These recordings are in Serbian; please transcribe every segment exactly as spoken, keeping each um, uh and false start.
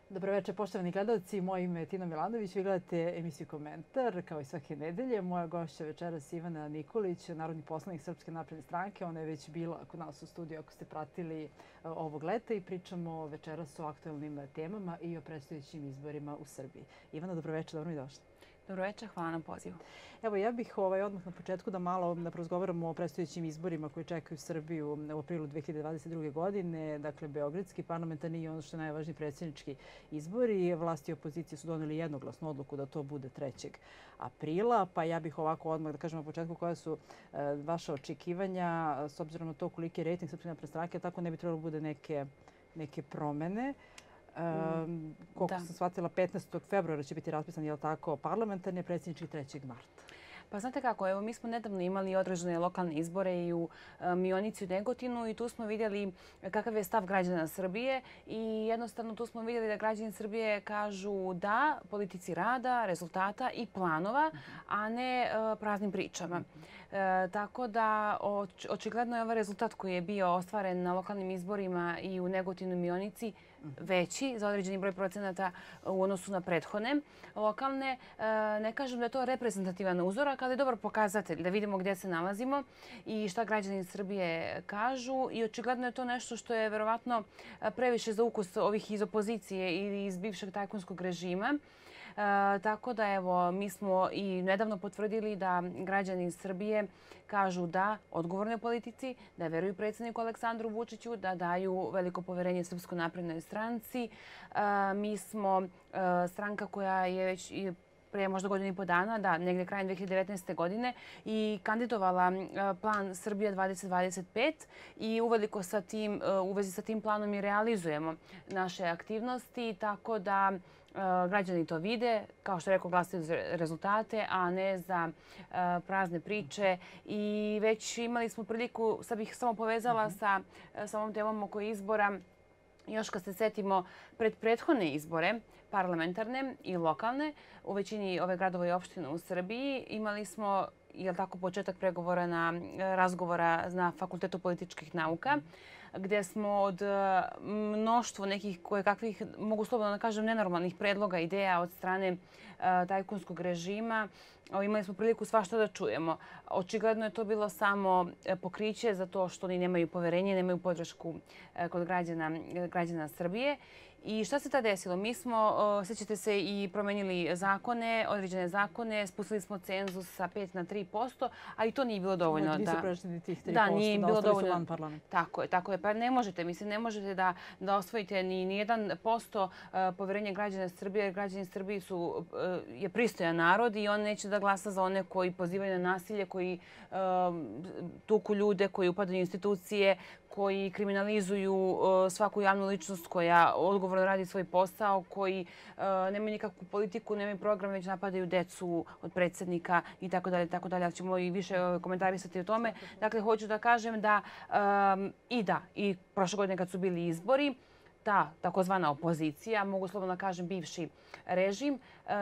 Dobro večer, poštovani gledalci. Moje ime je Tina Milanović. Vi gledate emisiju Komentar, kao i svake nedelje. Moja gošća večeras Ivana Nikolić, narodni poslanik Srpske napredne stranke. Ona je već bila kod nas u studiju ako ste pratili ovog leta i pričamo večeras o aktuelnim temama i o predstojećim izborima u Srbiji. Ivana, dobro večer, dobro mi došli. Dobro večer, hvala na pozivu. Evo, ja bih ovaj, odmah na početku da malo da porazgovaramo o predstojećim izborima koji čekaju Srbiju u aprilu dve hiljade dvadeset druge. godine. Dakle, beogradski, parlamentarni i ono što je najvažniji predsjednički izbori. Vlasti i opozicije su doneli jednoglasnu odluku da to bude trećeg aprila. Pa ja bih ovako odmah da kažem na početku koja su e, vaša očekivanja s obzirom na to koliki je rejting Srpske napredne stranke, tako ne bi trebalo bude neke, neke promene. Um, koliko Da. sam shvatila, petnaestog februara će biti raspisan, je li tako, parlamentarni, predsjednički trećeg marta. Pa znate kako, evo mi smo nedavno imali određene lokalne izbore i u e, Mionici i Negotinu i tu smo vidjeli kakav je stav građana Srbije i jednostavno tu smo vidjeli da građani Srbije kažu da politici rada, rezultata i planova, a ne e, praznim pričama. E, tako da oč, očigledno je ovaj rezultat koji je bio ostvaren na lokalnim izborima i u Negotinu i Mionici veći za određeni broj procenata u odnosu na prethodne lokalne. E, ne kažem da je to reprezentativan uzorak, ali je dobar pokazatelj da vidimo gdje se nalazimo i šta građani Srbije kažu. I očigledno je to nešto što je verovatno previše za ukus ovih iz opozicije ili iz bivšeg tajkunskog režima. E, tako da evo, mi smo i nedavno potvrdili da građani Srbije kažu da odgovornoj politici, da veruju predsjedniku Aleksandru Vučiću, da daju veliko poverenje Srpskoj naprednoj stranci. E, mi smo e, stranka koja je već i prije možda godinu i po dana, da, negdje krajem dve hiljade devetnaeste. godine i kandidovala plan Srbija dvadeset dvadeset pet i uveliko sa tim, u vezi sa tim planom i realizujemo naše aktivnosti, tako da građani to vide, kao što rekao, glasaju za rezultate, a ne za prazne priče. I već imali smo priliku, sad bih samo povezala sa, sa ovom temom oko izbora. Još kad se setimo pred prethodne izbore, parlamentarne i lokalne, u većini ove gradova i opština u Srbiji imali smo, je li tako, početak pregovora na razgovora na Fakultetu političkih nauka, gdje smo od mnoštvo nekih koje kakvih, mogu slobodno da kažem, nenormalnih predloga, ideja od strane tajkunskog režima, imali smo priliku svašta da čujemo. Očigledno je to bilo samo pokriće za to što oni nemaju poverenje, nemaju podršku kod građana, građana Srbije. I šta se tada desilo? Mi smo, sjećate se, i promenili zakone, određene zakone, spustili smo cenzus sa pet na tri posto, a i to nije bilo dovoljno. Nisu prešli tih tri posto, da, nije bilo dovoljno. Van parlamenta. Tako je, tako je. Pa ne možete, mislim, ne možete da, da osvojite ni, ni jedan posto poverenja građana Srbije, jer građani Srbije su, je pristojan narod i on neće da glasa za one koji pozivaju na nasilje, koji um, tuku ljude, koji upadaju u institucije, koji kriminalizuju svaku javnu ličnost koja odgovorno radi svoj posao, koji nemaju nikakvu politiku, nemaju program, već napadaju decu od predsjednika i tako dalje, tako dalje. Ali ćemo i više komentarisati o tome. Dakle, hoću da kažem da i da, i prošle godine kad su bili izbori, ta takozvana opozicija, mogu slobodno da kažem bivši režim,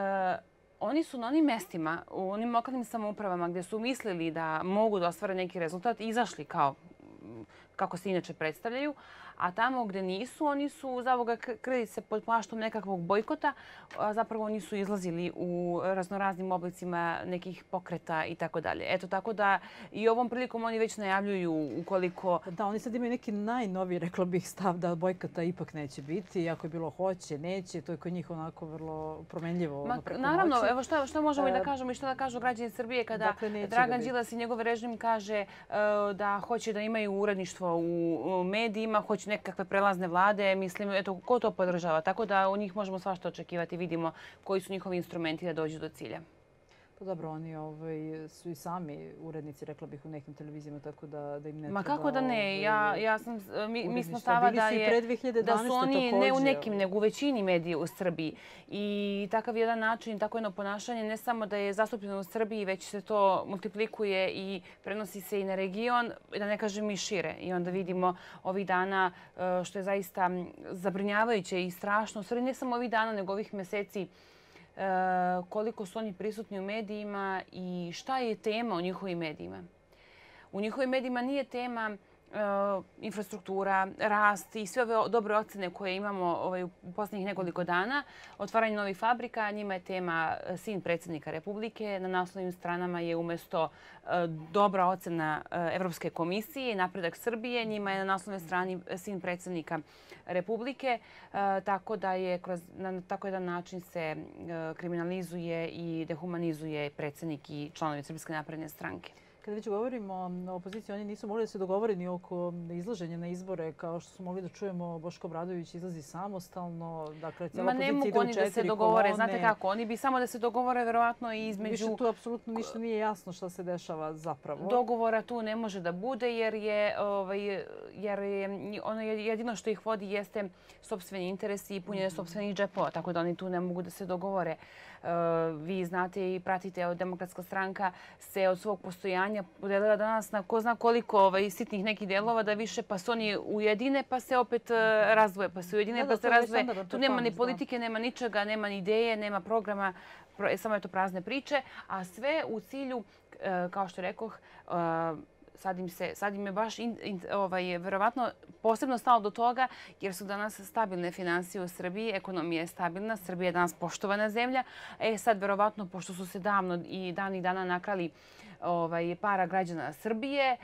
oni su na onim mestima, u onim lokalnim samoupravama gdje su mislili da mogu da ostvare neki rezultat, izašli kao kako se inače predstavljaju, a tamo gdje nisu, oni su zavoga krili se pod plaštom nekakvog bojkota, a zapravo oni su izlazili u raznoraznim oblicima nekih pokreta i tako dalje. Eto, tako da i ovom prilikom oni već najavljuju ukoliko... Da, oni sad imaju neki najnoviji, rekla bih, stav da bojkota ipak neće biti. Ako je bilo hoće, neće, to je kod njih onako vrlo promenljivo. Ma, ono preko naravno, noći. evo šta, šta možemo i da kažemo i šta da kažu građani Srbije kada dakle, Dragan Đilas i njegov režim kaže uh, da hoće da imaju uredništvo u medijima, hoće nekakve prelazne vlade. Mislim, eto, ko to podržava? Tako da u njih možemo svašta očekivati. Vidimo koji su njihovi instrumenti da dođu do cilja. Pa dobro, oni ovaj, su i sami urednici, rekla bih, u nekim televizijama, tako da, da im ne Ma treba... kako da ne? Ovaj, ja, ja sam, mi, mi smo stava da, je, da su oni također. Ne u nekim, nego u većini medija u Srbiji. I takav jedan način, tako jedno ponašanje, ne samo da je zastupljeno u Srbiji, već se to multiplikuje i prenosi se i na region, da ne kažem i šire. I onda vidimo ovih dana, što je zaista zabrinjavajuće i strašno. U stvari ne samo ovih dana, nego ovih mjeseci, koliko su oni prisutni u medijima i šta je tema u njihovim medijima. U njihovim medijima nije tema infrastruktura, rast i sve ove dobre ocene koje imamo u posljednjih nekoliko dana. Otvaranje novih fabrika, njima je tema sin predsjednika Republike. Na naslovnim stranama je umjesto dobra ocena Evropske komisije i napredak Srbije, njima je na naslovnoj strani sin predsjednika Republike. Tako da je na tako jedan način se kriminalizuje i dehumanizuje predsjednik i članovi Srpske napredne stranke. Kada već govorimo o opoziciji, oni nisu mogli da se dogovore ni oko izlaženja na izbore, kao što smo mogli da čujemo, Boško Obradović izlazi samostalno. Dakle, cijela opozicija ide u četiri kolone. Ma ne mogu oni da se dogovore, znate kako, oni bi samo da se dogovore verovatno i između... Više tu apsolutno ništa nije jasno šta se dešava zapravo. Dogovora tu ne može da bude jer je, jer je ono jedino što ih vodi jeste sopstveni interesi i punjenje sopstvenih džepova, tako da oni tu ne mogu da se dogovore. Vi znate i pratite, Demokratska stranka se od svog postojanja podelila danas na ko zna koliko sitnih nekih delova da više pa se oni ujedine pa se opet razdvoje, pa se ujedine pa se razdvoje. Tu nema ni politike, nema ničega, nema ni ideje, nema programa, samo je to prazne priče, a sve u cilju, kao što rekoh, sad im, se, sad im je baš in, in, ovaj, verovatno posebno stalo do toga jer su danas stabilne financije u Srbiji, ekonomija je stabilna, Srbija je danas poštovana zemlja. E sad, verovatno, pošto su se davno i davnih dana nakrali ovaj, para građana Srbije, e,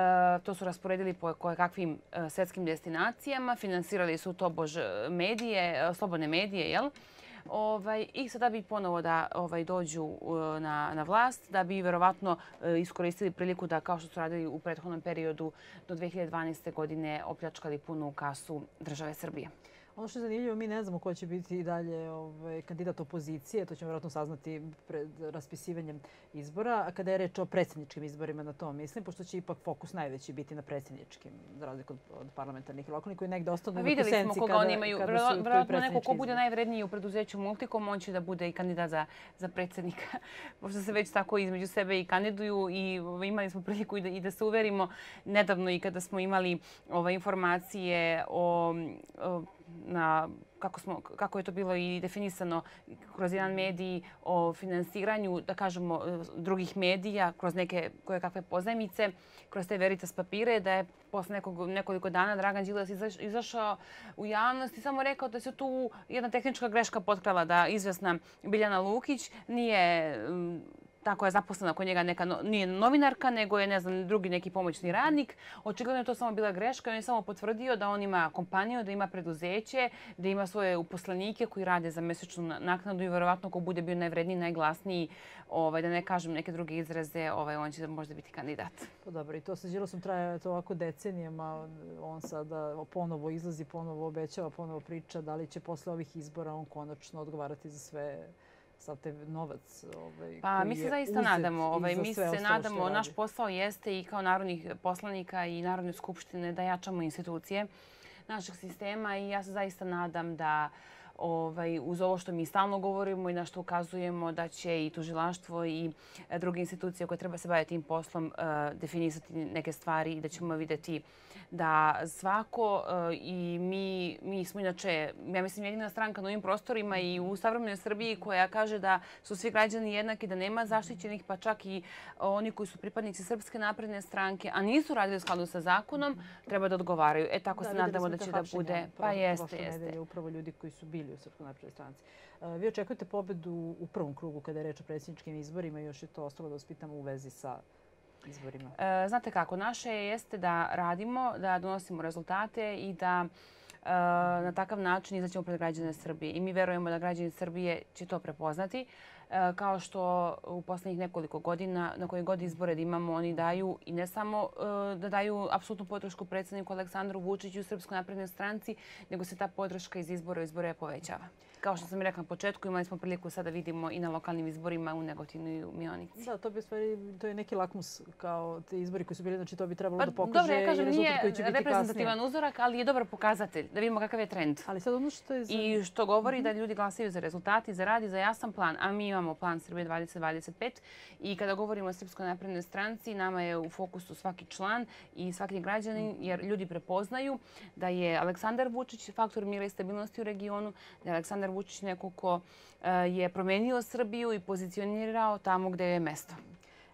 to su rasporedili po kakvim e, svetskim destinacijama, finansirali su tobož medije, slobodne medije, jel? Ovaj, I sada bi ponovo da ovaj, dođu na, na vlast, da bi verovatno iskoristili priliku da, kao što su radili u prethodnom periodu do dve hiljade dvanaeste. godine, opljačkali punu kasu države Srbije. Ono što je zanimljivo, mi ne znamo ko će biti i dalje ovaj, kandidat opozicije. To ćemo vjerojatno saznati pred raspisivanjem izbora. A kada je reč o predsjedničkim izborima, na to mislim, pošto će ipak fokus najveći biti na predsjedničkim, za razliku od parlamentarnih i lokalnih, koji negde ostanu u senci kada, vidjeli smo koga oni imaju. Vjerojatno neko ko bude najvredniji u preduzeću Multicom, on će da bude i kandidat za, za predsjednika. Pošto se već tako između sebe i kandiduju i imali smo priliku i da, i da se uverimo nedavno i kada smo imali ove informacije o, o na kako, smo, kako je to bilo i definisano kroz jedan medij o finansiranju, da kažemo, drugih medija, kroz neke koje kakve pozajmice, kroz te Veritas papire, da je posle nekog, nekoliko dana Dragan Đilas izaš, izašao u javnost i samo rekao da se tu jedna tehnička greška potkrala, da izvesna Biljana Lukić nije... Tako je zaposlena kod njega neka, nije novinarka, nego je ne znam, drugi neki pomoćni radnik. Očigledno je to samo bila greška. On je samo potvrdio da on ima kompaniju, da ima preduzeće, da ima svoje uposlenike koji rade za mesečnu naknadu i verovatno ko bude bio najvredniji, najglasniji, ovaj, da ne kažem neke druge izraze, ovaj, on će možda biti kandidat. Pa dobro, i to sa Đilasom traje to ovako decenijama. On sada ponovo izlazi, ponovo obećava, ponovo priča da li će posle ovih izbora on konačno odgovarati za sve sav te novac ovaj, pa, koji mi se je zaista uzet nadamo, ovaj, mi se nadamo, radi. Naš posao jeste i kao narodnih poslanika i Narodne skupštine da jačamo institucije našeg sistema i ja se zaista nadam da ovaj, uz ovo što mi stalno govorimo i na što ukazujemo da će i tužilaštvo i druge institucije koje treba se baviti tim poslom uh, definisati neke stvari i da ćemo vidjeti da svako uh, i mi, mi smo inače, ja mislim, jedina stranka na ovim prostorima i u savremenoj Srbiji koja kaže da su svi građani jednaki, da nema zaštićenih, pa čak i oni koji su pripadnici Srpske napredne stranke, a nisu radili u skladu sa zakonom, treba da odgovaraju. E tako da, se nadamo da će da bude. Pa jeste, jeste. Upravo ljudi koji su bili u Srpskoj naprednoj stranci. Vi očekujete pobedu u prvom krugu kada je reč o predsjedničkim izborima i još je to ostalo da vas pitam u vezi sa izborima. E, znate kako, naše jeste da radimo, da donosimo rezultate i da e, na takav način izaćemo pred građane Srbije. I mi verujemo da građani Srbije će to prepoznati. E, kao što u poslednjih nekoliko godina, na koje god izbore da imamo, oni daju i ne samo e, da daju apsolutnu podršku predsjedniku Aleksandru Vučiću u Srpskoj naprednoj stranci, nego se ta podrška iz izbora u izbore povećava. Kao što sam i rekla na početku, imali smo priliku sada vidimo i na lokalnim izborima u Negotinu i u Mionici. Da, to bi stvari, to je neki lakmus kao te izbori koji su bili, znači to bi trebalo pa, da pokaže dobro, ja kažem, i rezultat koji će biti kasnije. Nije reprezentativan uzorak, ali je dobar pokazatelj da vidimo kakav je trend. Ali sad ono što je za... I što govori mm-hmm. da ljudi glasaju za rezultati, za rad i za jasan plan, a mi imamo plan Srbije dvadeset dvadeset pet i kada govorimo o Srpskoj naprednoj stranci, nama je u fokusu svaki član i svaki građanin, jer ljudi prepoznaju da je Aleksandar Vučić faktor mira i stabilnosti u regionu, da je Aleksandar Vučić neko ko je promenio Srbiju i pozicionirao tamo gde je mesto.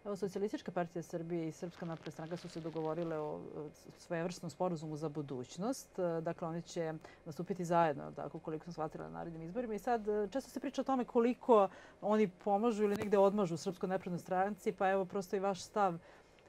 Evo, Socijalistička partija Srbije i Srpska napredna stranka su se dogovorile o svojevrsnom sporazumu za budućnost. Dakle, oni će nastupiti zajedno, tako koliko sam shvatila na narednim izborima. I sad često se priča o tome koliko oni pomažu ili negde odmažu Srpskoj naprednoj stranci, pa evo prosto i vaš stav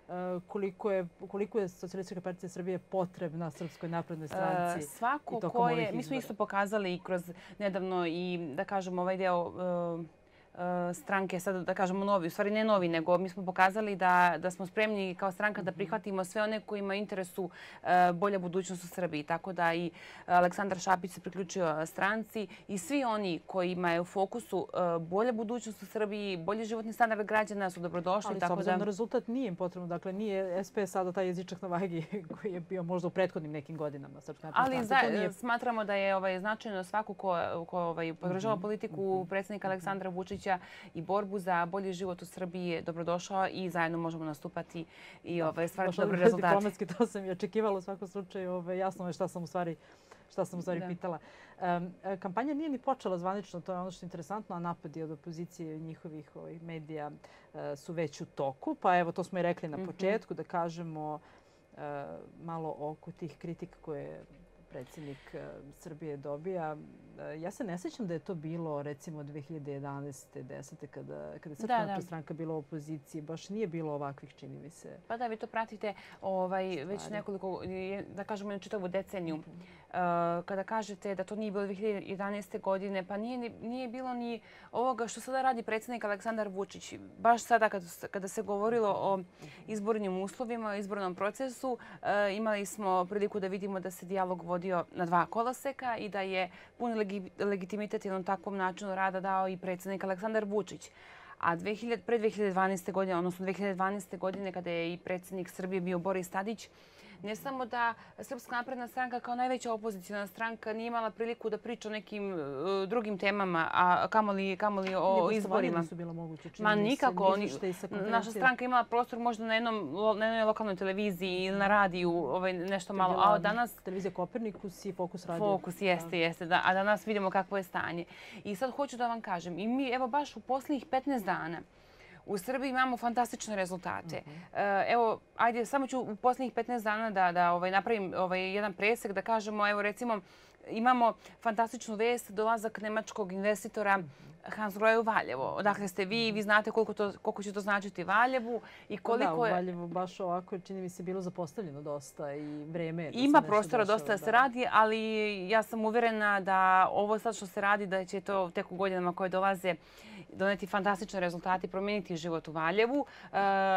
koliko je, koliko je Socijalistička partija Srbije potrebna Srpskoj naprednoj stranci. Uh, svako ko je, mi smo isto pokazali i kroz nedavno i da kažemo ovaj deo uh, stranke, sad da kažemo novi, u stvari ne novi, nego mi smo pokazali da, da smo spremni kao stranka da prihvatimo sve one koji imaju interesu uh, bolja budućnost u Srbiji. Tako da i Aleksandar Šapić se priključio stranci i svi oni koji imaju u fokusu uh, bolja budućnost u Srbiji, bolji životni standard građana su dobrodošli. Ali tako s obzirom da... na rezultat nije im potrebno. Dakle, nije S P sada taj jezičak na vagi koji je bio možda u prethodnim nekim godinama. Ali za, nije... smatramo da je ovaj, značajno svako ko, ko ovaj, podržava mm-hmm. politiku predsjednika Aleksandra Vučića i borbu za bolji život u Srbiji dobrodošao i zajedno možemo nastupati i ovaj, stvarati dobre rezultate. Diplomatski to sam i očekivala u svakom slučaju. Ovaj, jasno je šta sam u stvari, šta sam u stvari pitala. Um, kampanja nije ni počela zvanično, to je ono što je interesantno, a napadi od opozicije i njihovih ovaj, medija uh, su već u toku. Pa evo, to smo i rekli na početku, mm-hmm. da kažemo uh, malo oko tih kritika koje predsjednik Srbije dobija. Ja se ne sjećam da je to bilo recimo dve hiljade jedanaeste. desete kada, kada je Srpska napredna stranka bila u opoziciji. Baš nije bilo ovakvih, čini mi se. Pa da, vi to pratite ovaj, već nekoliko, da kažemo, na čitavu deceniju. Uh, kada kažete da to nije bilo dve hiljade jedanaeste. godine, pa nije, nije bilo ni ovoga što sada radi predsjednik Aleksandar Vučić. Baš sada kada, kada se govorilo o izbornim uslovima, o izbornom procesu, uh, imali smo priliku da vidimo da se dijalog vodio na dva koloseka i da je puni legitimitet jednom takvom načinu rada dao i predsjednik Aleksandar Vučić. A pre dve hiljade dvanaeste. godine, odnosno dve hiljade dvanaeste. godine, kada je i predsjednik Srbije bio Boris Tadić, ne samo da Srpska napredna stranka kao najveća opozicijna stranka nije imala priliku da priča o nekim uh, drugim temama, a kamoli, kamoli o izborima. Nisu bilo moguće. Ma nikako. Naša stranka imala prostor možda na, jednom, na jednoj lokalnoj televiziji ili na radiju, ovaj, nešto malo. A od danas... Televizija Kopernikus i Fokus radio. Fokus, jeste, da. jeste. Da. A danas vidimo kakvo je stanje. I sad hoću da vam kažem, i mi evo baš u posljednjih petnaest dana u Srbiji imamo fantastične rezultate. Uh-huh. Evo, ajde, samo ću u posljednjih petnaest dana da, da ovaj, napravim ovaj, jedan presek, da kažemo, evo recimo, imamo fantastičnu vest, dolazak nemačkog investitora Hansgrohe u Valjevo. Odakle ste vi, vi znate koliko, to, koliko će to značiti Valjevu i koliko da, u Valjevu baš ovako, čini mi se, bilo zapostavljeno dosta i vreme je da ima prostora dosta da, da se radi, ali ja sam uvjerena da ovo sad što se radi, da će to tek u godinama koje dolaze doneti fantastične rezultate, promijeniti život u Valjevu. Uh,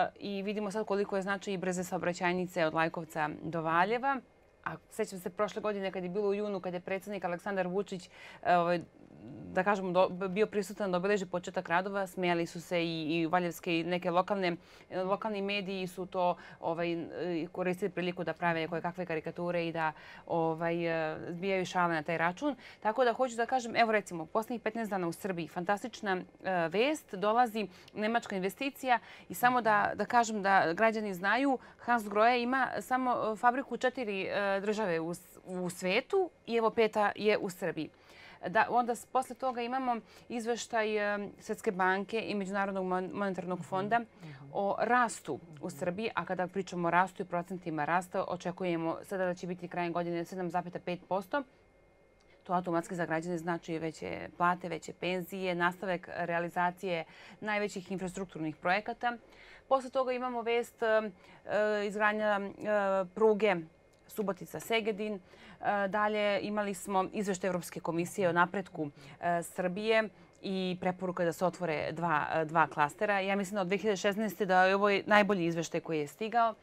I vidimo sad koliko je značaj i brze saobraćajnice od Lajkovca do Valjeva. A sjećam se prošle godine kad je bilo u junu, kad je predsjednik Aleksandar Vučić ovaj, da kažemo, do, bio prisutan da obeleži početak radova. Smijali su se i, i valjevske i neke lokalne, lokalni mediji su to ovaj, koristili priliku da prave koje kakve karikature i da ovaj, zbijaju šale na taj račun. Tako da hoću da kažem, evo recimo, posljednjih petnaest dana u Srbiji fantastična uh, vest, dolazi nemačka investicija i samo da, da kažem da građani znaju, Hansgrohe ima samo fabriku četiri uh, države u, u svetu i evo peta je u Srbiji. Da, onda posle toga imamo izveštaj Svjetske banke i Međunarodnog monetarnog fonda o rastu u Srbiji. A kada pričamo o rastu i procentima rasta, očekujemo sada da će biti krajem godine sedam zarez pet posto. To automatski za građane znači veće plate, veće penzije, nastavak realizacije najvećih infrastrukturnih projekata. Posle toga imamo vest izgradnja pruge Subotica-Segedin. Dalje imali smo izveštaj Evropske komisije o napretku Srbije i preporuka da se otvore dva, dva klastera. Ja mislim da od dve hiljade šesnaeste. da je ovo najbolji izveštaj koji je stigao.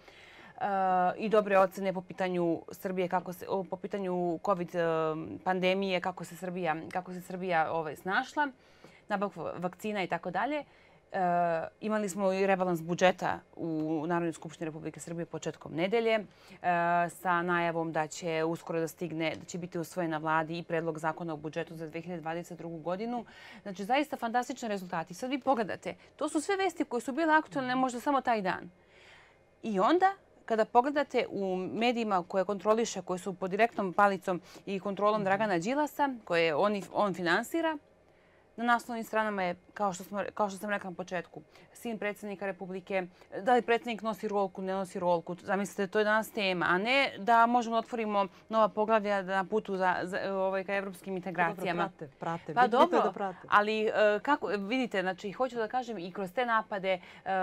I dobre ocene po pitanju Srbije, kako se, po pitanju COVID pandemije, kako se Srbija, kako se Srbija ovaj, snašla, nabavku vakcina i tako dalje. Uh, imali smo i rebalans budžeta u Narodnoj skupštini Republike Srbije početkom nedelje uh, sa najavom da će uskoro da stigne, da će biti usvojen na vladi i predlog zakona o budžetu za dve hiljade dvadeset drugu. godinu. Znači, zaista fantastični rezultati. Sad vi pogledate, to su sve vesti koje su bile aktualne možda samo taj dan. I onda, kada pogledate u medijima koje kontroliše, koje su pod direktnom palicom i kontrolom Dragana Đilasa, koje on, on finansira, Na naslovnim stranama je, kao što, smo, kao što sam rekla na početku, sin predsjednika Republike, da li predsjednik nosi rolku, ne nosi rolku. Zamislite, to je danas tema, a ne da možemo da otvorimo nova poglavlja na putu za, za, ovaj, ka evropskim integracijama. Dobro, prate, prate. Pa dobro, da prate. ali kako, vidite, znači, hoću da kažem i kroz te napade,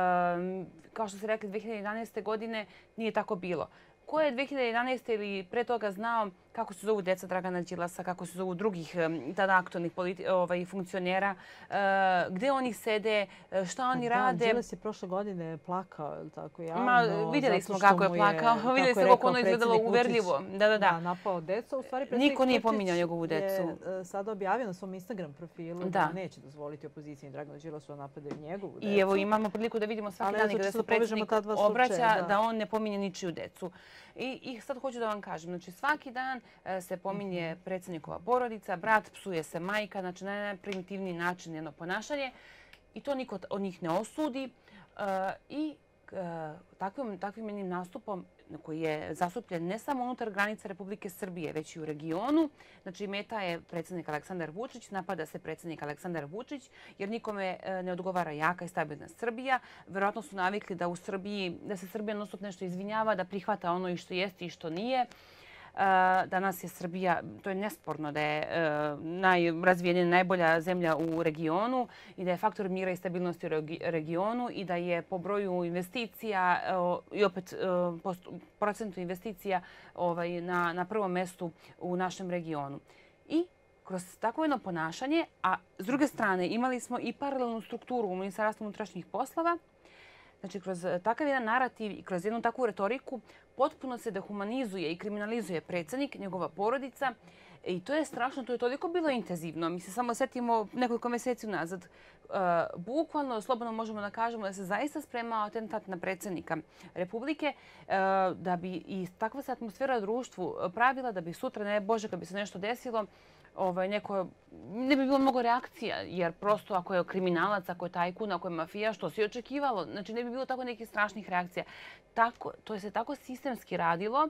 kao što ste rekli, dve hiljade jedanaeste. godine nije tako bilo. Ko je dve hiljade jedanaeste. ili pre toga znao kako se zovu deca Dragana Đilasa, kako se zovu drugih tada aktualnih ovaj, funkcionera, gde oni sede, šta oni da, rade. Đilas je prošle godine plakao, je li tako javno? Ma, vidjeli smo kako je plakao, vidjeli ste kako ono izgledalo uverljivo. Da, da, da. Da, napao decu. U stvari, niko nije pominjao njegovu decu. Je sada objavio na svom Instagram profilu da, da neće dozvoliti opoziciji Draganu Đilasu da napade njegovu decu. I evo imamo priliku da vidimo svaki dan gde se predsjednik obraća da on ne pominje ničiju decu. I, I sad hoću da vam kažem, znači svaki dan se pominje predsjednikova porodica, brat, psuje se majka, znači na najprimitivniji način jedno ponašanje i to niko od njih ne osudi. I takvim, takvim jednim nastupom koji je zastupljen ne samo unutar granica Republike Srbije, već i u regionu. Znači, meta je predsjednik Aleksandar Vučić, napada se predsjednik Aleksandar Vučić, jer nikome ne odgovara jaka i stabilna Srbija. Verovatno su navikli da u Srbiji, da se Srbija non stop nešto izvinjava, da prihvata ono i što jeste i što nije. Danas je Srbija, to je nesporno da je najrazvijenija, najbolja zemlja u regionu i da je faktor mira i stabilnosti u regionu i da je po broju investicija i opet procentu investicija na, na prvom mjestu u našem regionu. I kroz takvo jedno ponašanje, a s druge strane imali smo i paralelnu strukturu u Ministarstvu unutrašnjih poslova. Znači, kroz takav jedan narativ i kroz jednu takvu retoriku potpuno se dehumanizuje i kriminalizuje predsjednik, njegova porodica. I to je strašno, to je toliko bilo intenzivno. Mi se samo setimo nekoliko mjeseci nazad. Bukvalno, slobodno možemo da kažemo da se zaista spremao atentat na predsjednika Republike, da bi i takva se atmosfera u društvu pravila, da bi sutra, ne Bože, kad bi se nešto desilo, Ovaj, neko, ne bi bilo mnogo reakcija, jer prosto ako je kriminalac, ako je tajkun, ako je mafija, što se i očekivalo, znači ne bi bilo tako nekih strašnih reakcija. Tako, to je se tako sistemski radilo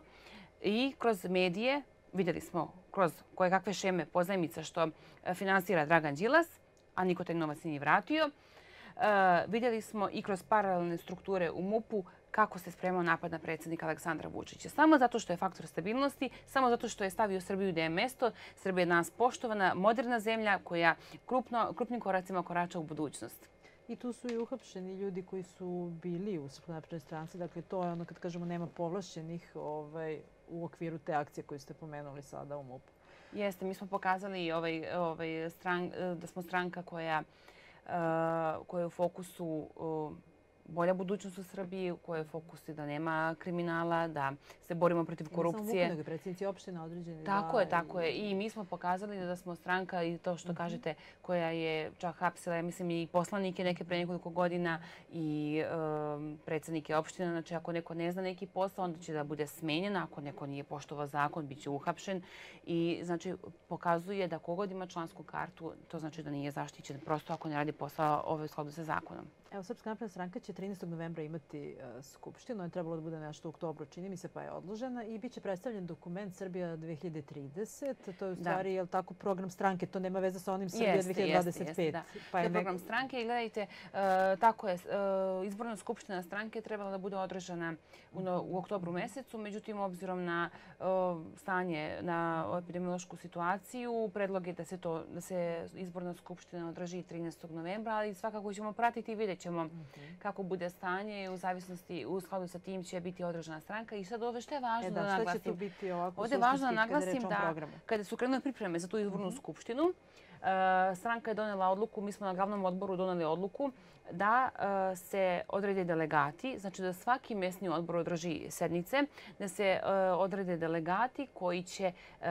i kroz medije, vidjeli smo kroz koje kakve šeme pozajmica što finansira Dragan Đilas, a niko taj novac nije vratio. Uh, vidjeli smo i kroz paralelne strukture u MUP-u kako se spremao napad na predsjednika Aleksandra Vučića. Samo zato što je faktor stabilnosti, samo zato što je stavio Srbiju gdje je mesto. Srbija je danas poštovana, moderna zemlja koja krupno, krupnim koracima korača u budućnost. I tu su i uhapšeni ljudi koji su bili u Srpskoj naprednoj stranci. Dakle, to je ono kad kažemo nema povlašćenih ovaj, u okviru te akcije koju ste pomenuli sada u MUP-u. Jeste, mi smo pokazali ovaj, ovaj, stran, da smo stranka koja, uh, koja je u fokusu uh, bolja budućnost u Srbiji, u kojoj je fokus da nema kriminala, da se borimo protiv korupcije. Ne samo MUP, nego predsjednici opština određeni. Tako je, tako je. I mi smo pokazali da smo stranka i to što kažete, koja je čak hapsila, ja mislim, i poslanike neke pre nekoliko godina i predsjednike opština. Znači, ako neko ne zna neki posao, onda će da bude smenjen. Ako neko nije poštovao zakon, bit će uhapšen. I znači, pokazuje da kogod ima člansku kartu, to znači da nije zaštićen. Prosto ako ne radi posao, ovo je u skladu sa zakonom. Evo, Srpska napredna stranka će trinaestog novembra imati uh, skupštinu. Je trebalo da bude nešto u oktobru, čini mi se, pa je odložena. I bit će predstavljen dokument Srbija dve hiljade trideset. To je u stvari, je li tako, program stranke? To nema veze sa onim Srbija dve hiljade dvadeset pet. Jeste, jeste, da. Pa je to je program nek... stranke i gledajte, uh, tako je, uh, izborna skupština stranke trebala da bude održana u, no, u oktobru mesecu. Međutim, obzirom na uh, stanje, na epidemiološku situaciju, predlog je da se, to, da se izborna skupština održi trinaestog novembra, ali svakako ćemo pratiti i vidjet ćemo mm-hmm. kako bude stanje i u zavisnosti, u skladu sa tim će biti održana stranka. I sad ovdje što je važno e da, da naglasim. Šta će tu biti ovako ovdje je važno da naglasim da kada su krenule pripreme za tu izbornu mm-hmm. skupštinu, uh, stranka je donela odluku, mi smo na glavnom odboru doneli odluku da uh, se odrede delegati, znači da svaki mjesni odbor održi sednice, da se uh, odrede delegati koji će uh,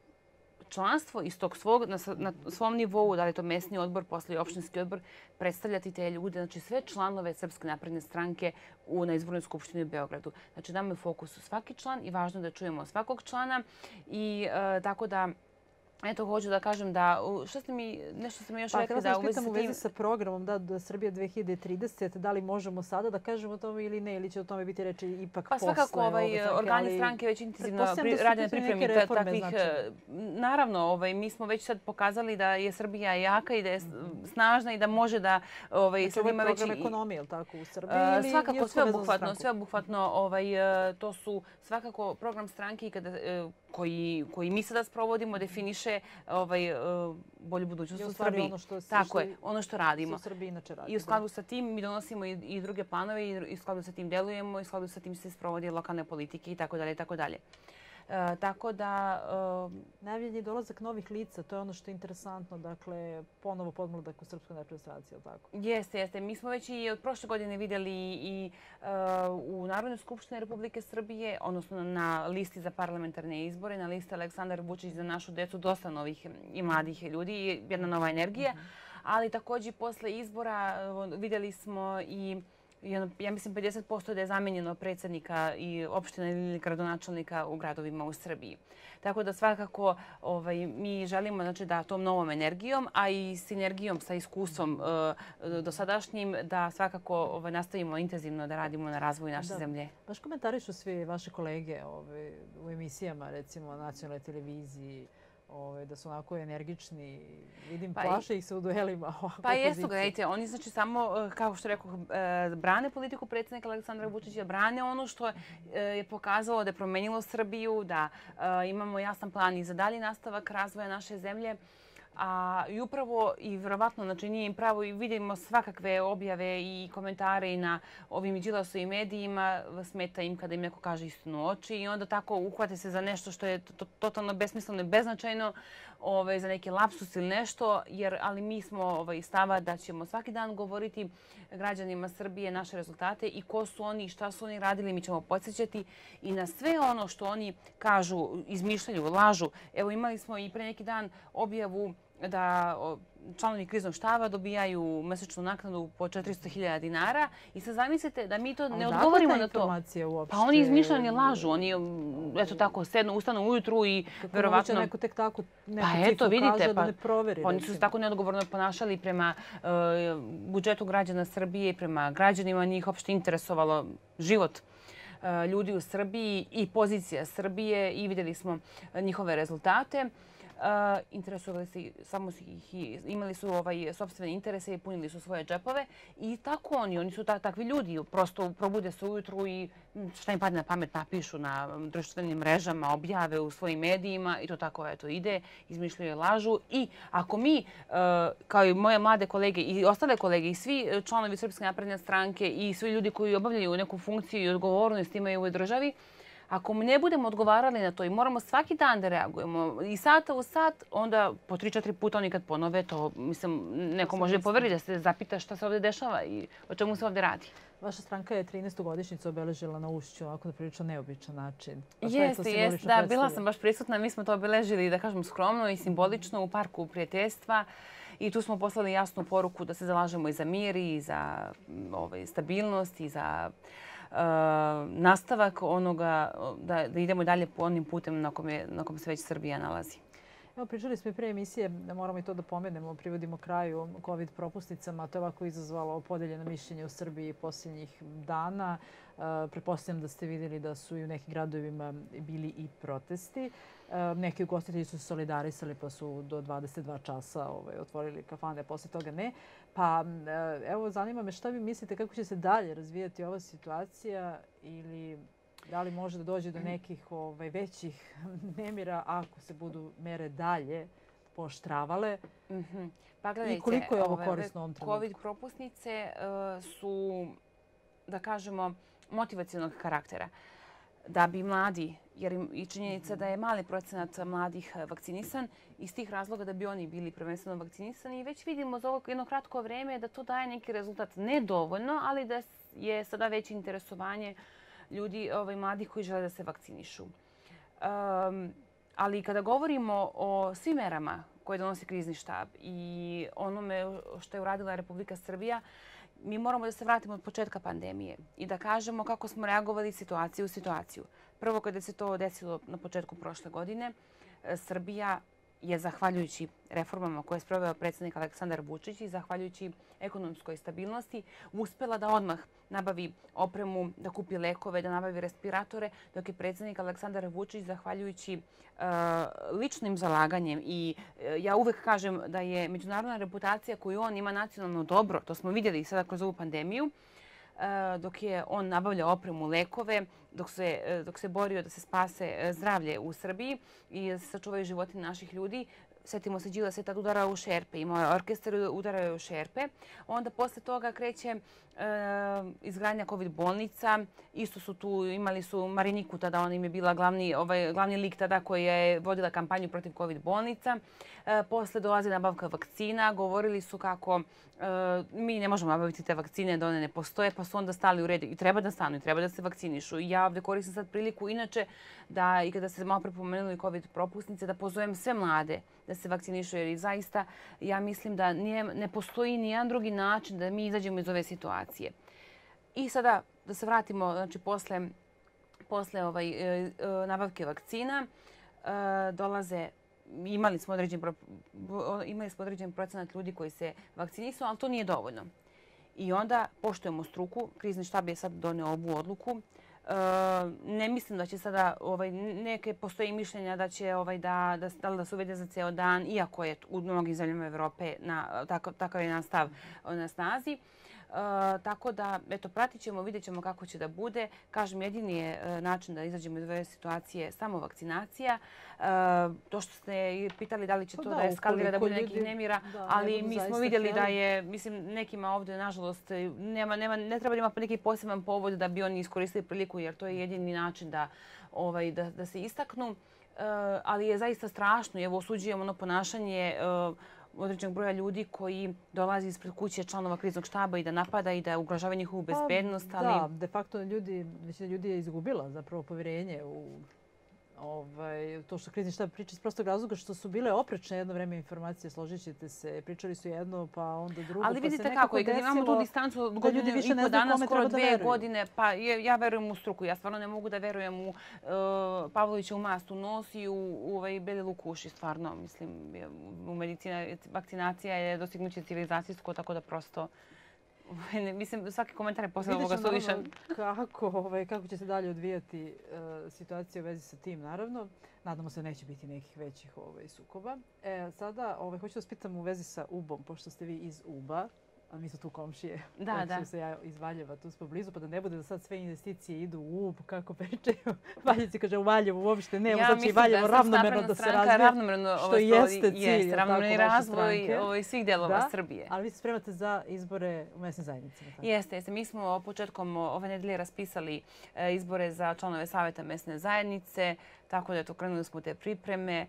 članstvo iz tog svog, na, na svom nivou, da li je to mjesni odbor, poslije opštinski odbor, predstavljati te ljude, znači sve članove Srpske napredne stranke u, na izbornoj skupštini u Beogradu. Znači nam je fokus svaki član i važno da čujemo svakog člana i e, tako da Eto, hoću da kažem da, što ste mi, nešto ste mi još pa, rekli da u vezi sa tim... u vezi sa programom da, da Srbija dve hiljade tridesete, da li možemo sada da kažemo o tome ili ne, ili će o tome biti reči ipak pa, posle? Pa svakako ovaj, organi stranke već intenzivno pri, rade na pripremi takvih... Znači... Naravno, ovaj, mi smo već sad pokazali da je Srbija jaka i da je snažna i da može da... Ovaj, znači, ovo je program već... ekonomije, tako, u Srbiji? Uh, ili svakako, sveobuhvatno, sveobuhvatno ovaj, to su svakako program stranke i kada... Uh, koji, koji mi sada sprovodimo, definiše ovaj, bolju budućnost u Srbiji. Ono što, Tako što je, ono što radimo. U Srbiji inače radi. I u skladu sa tim mi donosimo i, i druge planove i u skladu sa tim delujemo i u skladu sa tim se sprovodi lokalne politike i tako dalje i tako dalje. E, tako da... E, Najavljen dolazak novih lica, to je ono što je interesantno. Dakle, ponovo podmladak u Srpskoj naprednoj stranci, je li tako? Jeste, jeste. Mi smo već i od prošle godine vidjeli i uh, u Narodnoj skupštini Republike Srbije, odnosno na listi za parlamentarne izbore, na listi Aleksandar Vučić za našu decu, dosta novih i mladih ljudi i jedna nova energija. Mm-hmm. Ali također posle izbora vidjeli smo i ja mislim pedeset posto da je zamenjeno predsjednika i opštine ili gradonačelnika u gradovima u Srbiji. Tako da svakako ovaj, mi želimo znači, da tom novom energijom, a i sinergijom sa iskustvom uh, dosadašnjim, da svakako ovaj, nastavimo intenzivno da radimo na razvoju naše da. zemlje. Baš komentarišu svi vaše kolege ovaj, u emisijama, recimo na nacionalnoj televiziji, Ove, da su onako energični, vidim, pa plaše ih se u duelima. Pa jesu, gledajte, oni znači samo, kao što rekao, brane politiku predsjednika Aleksandra Vučića, brane ono što je pokazalo da je promenilo Srbiju, da imamo jasan plan i za dalji nastavak razvoja naše zemlje. A, I upravo, i vjerovatno, znači nije im pravo, i vidimo svakakve objave i komentare i na ovim Đilasovim medijima, smeta im kada im neko kaže istinu u oči i onda tako uhvate se za nešto što je to, totalno besmisleno i beznačajno, ove, za neki lapsus ili nešto, jer, ali mi smo ovaj, stava da ćemo svaki dan govoriti građanima Srbije naše rezultate i ko su oni i šta su oni radili, mi ćemo podsjećati i na sve ono što oni kažu, izmišljaju, lažu. Evo imali smo i pre neki dan objavu da članovi kriznog štaba dobijaju mesečnu naknadu po četiristo hiljada dinara i sad zamislite da mi to ne odgovorimo na to. Uopšte... Pa oni izmišljaju, ne lažu. Oni, eto tako, sednu, ustanu ujutru i kako verovatno... Kako neko tek tako neku pa eto, vidite, kaže pa, da ne proveri. Oni su se tako neodgovorno ponašali prema uh, budžetu građana Srbije i prema građanima. Njih uopšte interesovalo život uh, ljudi u Srbiji i pozicija Srbije i vidjeli smo njihove rezultate. Uh, interesovali se, samo su ih, imali su ovaj, sopstvene interese i punili su svoje džepove. I tako oni, oni su ta, takvi ljudi. Prosto probude se ujutru i šta im padne na pamet napišu na društvenim mrežama, objave u svojim medijima i to tako eto, ide, izmišljaju, lažu. I ako mi, uh, kao i moje mlade kolege i ostale kolege i svi članovi Srpske napredne stranke i svi ljudi koji obavljaju neku funkciju i odgovornost imaju u ovoj državi, ako mi ne budemo odgovarali na to i moramo svaki dan da reagujemo i sata u sat, onda po tri četiri puta oni kad ponove to, mislim, neko može poveriti da se zapita šta se ovdje dešava i o čemu se ovdje radi. Vaša stranka je trinaestu godišnjicu obeležila na Ušću, ovako na prilično neobičan način. Jeste, jeste, da, bila sam baš prisutna. Mi smo to obeležili, da kažem, skromno i simbolično u Parku prijateljstva. I tu smo poslali jasnu poruku da se zalažemo i za mir i za ovaj, stabilnost i za Uh, nastavak onoga da, da idemo dalje po onim putem na kom, je, na kom se već Srbija nalazi. Evo, pričali smo i pre emisije, da moramo i to da pomenemo, privodimo kraju COVID propusnicama. To je ovako izazvalo podeljeno mišljenje u Srbiji posljednjih dana. Uh, pretpostavljam da ste vidjeli da su i u nekim gradovima bili i protesti. Uh, neki ugostitelji su se solidarisali pa su do dvadeset dva časa ovaj, otvorili kafane, posle toga ne. Pa uh, evo, zanima me šta vi mislite, kako će se dalje razvijati ova situacija ili da li može da dođe do nekih ovaj, većih nemira ako se budu mere dalje pooštravale? Mm-hmm. Pa gledajte, i koliko je ovo korisno u ovom trenutku? COVID propusnice uh, su, da kažemo, motivacijalnog karaktera. Da bi mladi, jer im i činjenica da je mali procenat mladih vakcinisan, iz tih razloga da bi oni bili prvenstveno vakcinisani. I već vidimo za ovo jedno kratko vrijeme da to daje neki rezultat. Ne dovoljno, ali da je sada veće interesovanje ljudi ovaj, mladih koji žele da se vakcinišu. Um, ali kada govorimo o svim merama koje donosi krizni štab i onome što je uradila Republika Srbija, mi moramo da se vratimo od početka pandemije i da kažemo kako smo reagovali situaciju u situaciju. Prvo, kada se to desilo na početku prošle godine, Srbija je zahvaljujući reformama koje je sproveo predsjednik Aleksandar Vučić i zahvaljujući ekonomskoj stabilnosti uspjela da odmah nabavi opremu, da kupi lekove, da nabavi respiratore, dok je predsjednik Aleksandar Vučić zahvaljujući uh, ličnim zalaganjem i uh, ja uvek kažem da je međunarodna reputacija koju on ima nacionalno dobro, to smo vidjeli sada kroz ovu pandemiju, dok je on nabavljao opremu, lekove, dok se, dok se borio da se spase zdravlje u Srbiji i da se sačuvaju životi naših ljudi. Sjetimo se, Đilas je tad udarao u šerpe, imao je orkestar, udarao je u šerpe. Onda posle toga kreće e, izgradnja COVID bolnica. Isto su tu, imali su Mariniku tada, ona im je bila glavni, ovaj, glavni lik tada koja je vodila kampanju protiv COVID bolnica. E, posle dolazi nabavka vakcina. Govorili su kako e, mi ne možemo nabaviti te vakcine, da one ne postoje, pa su onda stali u red i treba da stanu i treba da se vakcinišu. I ja ovdje koristim sad priliku, inače, da i kada se malo prepomenuli COVID propusnice, da pozovem sve mlade da se vakcinišu, jer zaista ja mislim da nije, ne postoji nijedan drugi način da mi izađemo iz ove situacije. I sada da se vratimo, znači posle, posle ovaj, e, e, nabavke vakcina e, dolaze, imali smo određen, imali smo određen procenat ljudi koji se vakcinisu, ali to nije dovoljno. I onda poštujemo struku, krizni štab je sad doneo ovu odluku. Ne mislim da će sada ovaj, neke postoji mišljenja da će ovaj, da, da, da se uvede za ceo dan, iako je u mnogim zemljama Evrope na, takav, takav je nastav na snazi. Uh, tako da, eto, pratit ćemo, vidjet ćemo kako će da bude. Kažem, jedini je uh, način da izađemo iz ove situacije samo vakcinacija. Uh, to što ste pitali da li će to da, da eskalira, da bude nekih ljudi, nemira, da, ali mi smo vidjeli da je, mislim, nekima ovdje, nažalost, nema, nema, ne treba da ima neki poseban povod da bi oni iskoristili priliku, jer to je jedini način da, ovaj, da, da se istaknu. Uh, ali je zaista strašno. Evo, osuđujemo ono ponašanje uh, određenog broja ljudi koji dolazi ispred kuće članova kriznog štaba i da napada i da ugrožava njihovu bezbednost. Ali... Da, de facto ljudi, većina ljudi je izgubila zapravo povjerenje u ovaj, to što krizni štab priča iz prostog razloga što su bile oprečne jedno vreme informacije, složit ćete se, pričali su jedno pa onda drugo. Ali vidite kako je, kad imamo tu distancu od godinu i po dana, skoro dve godine, pa je, ja verujem u struku. Ja stvarno ne mogu da verujem u uh, Pavlovića u mast u nos i u, u ovaj beli luk u uši. Stvarno, mislim, u medicina, vakcinacija je dostignuće civilizacijsko, tako da prosto... Mislim, svaki komentar je posle ovoga suvišan. Kako, ovaj, kako će se dalje odvijati uh, situacija u vezi sa tim, naravno. Nadamo se da neće biti nekih većih ovaj, sukoba. E, sada ovaj, hoću da vas pitam u vezi sa U B-om, pošto ste vi iz U B-a. A mi su tu komšije. Da, da. Se ja iz Valjeva, tu smo blizu, pa da ne bude da sad sve investicije idu u U B, kako pričaju. Valjevci kaže u Valjevu uopšte nema, ja znači Valjevo ravnomerno da se razvije. Ravnomerno, što jeste cilj. Jeste, ravnomerni razvoj ovaj, svih delova da, Srbije. Ali vi se spremate za izbore u mesnim zajednicama. Tako? Jeste, jeste. Mi smo početkom ove nedelje raspisali izbore za članove Saveta mesne zajednice, tako da to krenuli smo te pripreme.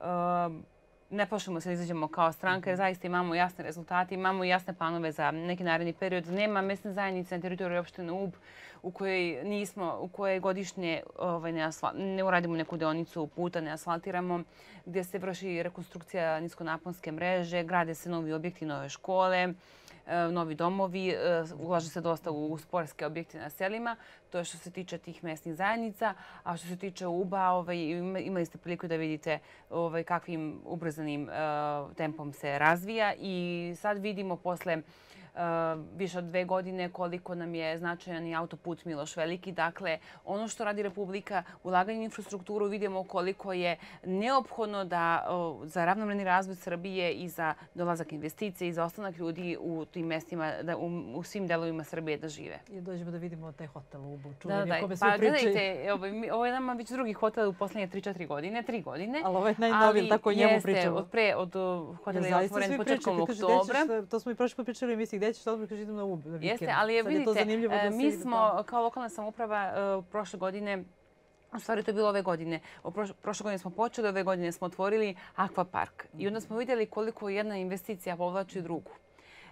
Ne plašimo se da izađemo kao stranka jer zaista imamo jasne rezultate, imamo jasne planove za neki naredni period. Nema mesne zajednice na teritoriju opštine U B u kojoj nismo, u kojoj godišnje ovaj, ne, asfal, ne uradimo neku deonicu puta, ne asfaltiramo, gdje se vrši rekonstrukcija niskonaponske mreže, grade se novi objekti, nove škole, novi domovi, ulaže se dosta u sportske objekte na selima. To je što se tiče tih mesnih zajednica. A što se tiče U B-a, ovaj, imali ste priliku da vidite ovaj, kakvim ubrzanim uh, tempom se razvija. I sad vidimo posle Uh, više od dve godine koliko nam je značajan i autoput Miloš Veliki. Dakle, ono što radi Republika, ulaganje u infrastrukturu, vidimo koliko je neophodno da uh, za ravnomerni razvoj Srbije i za dolazak investicije i za ostanak ljudi u tim mestima, da, u, u svim delovima Srbije da žive. I dođemo da vidimo taj hotel u U B-u. Da, da, kome pa gledajte, ovo, ovo je nama već drugi hotel u posljednje tri četiri godine, tri godine. Ali ovo je najnoviji, tako o njemu pričamo. Od pre, od hotela je otvoren početkom oktobra. To smo i prošli put pričali u emisiji, gdje ćeš odmah kažem na U B? Jeste, ali vidite, mi smo kao lokalna samouprava prošle godine, u stvari to je bilo ove godine, prošle godine smo počeli, ove godine smo otvorili akvapark. I onda smo vidjeli koliko jedna investicija povlači drugu.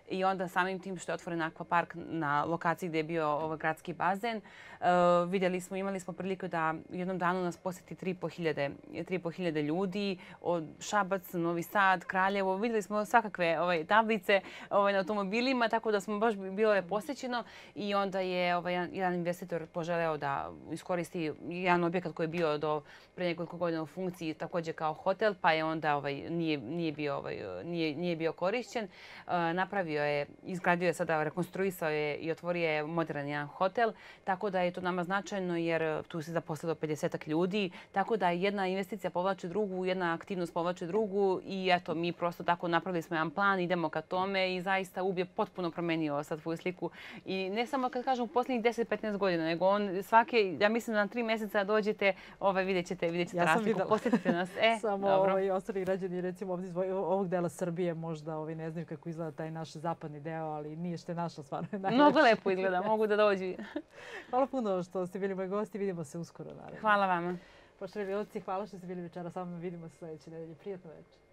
i onda samim tim što je otvoren akvapark na lokaciji gdje je bio ovaj gradski bazen, vidjeli smo, imali smo priliku da u jednom danu nas posjeti tri i po hiljade ljudi, od Šabac, Novi Sad, Kraljevo. Vidjeli smo svakakve ovaj, tablice ovaj, na automobilima, tako da smo baš bilo je posjećeno i onda je ovaj, jedan investitor poželeo da iskoristi jedan objekat koji je bio do pre nekoliko godina u funkciji također kao hotel, pa je onda ovaj, nije, nije, bio, ovaj, nije, nije bio korišćen. Uh, napravio je, izgradio je sada, rekonstruisao je i otvorio je modern jedan hotel, tako da je to nama značajno jer tu se zaposlilo pedesetak ljudi, tako da jedna investicija povlači drugu, jedna aktivnost povlači drugu i eto, mi prosto tako napravili smo jedan plan, idemo ka tome i zaista U B je potpuno promenio sad tvoju sliku. I ne samo kad kažem u posljednjih deset do petnaest godina, nego on svake, ja mislim da na tri mjeseca dođete, ovaj, vidjet ćete, vidjet ćete ja razliku, posjetite nas. E, samo dobro. Ovaj, ostali građani, recimo ovdje iz ovog dela Srbije, možda ovaj, ne znaju kako izgleda taj naš zapadni deo, ali nije što je naša stvarno. Mnogo lepo izgleda, mogu da dođu. Hvala puno što ste bili moji gosti, vidimo se uskoro. Naravno. Hvala vama. Poštovani gledalci, hvala što ste bili večera sa mnom, vidimo se sljedeće nedelje. Prijatno večer.